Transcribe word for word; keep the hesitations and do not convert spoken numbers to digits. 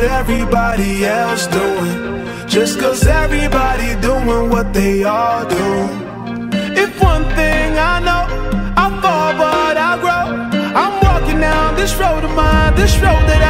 everybody else doing, just cause everybody doing what they all do. If one thing I know, I fall but I grow. I'm walking down this road of mine, this road that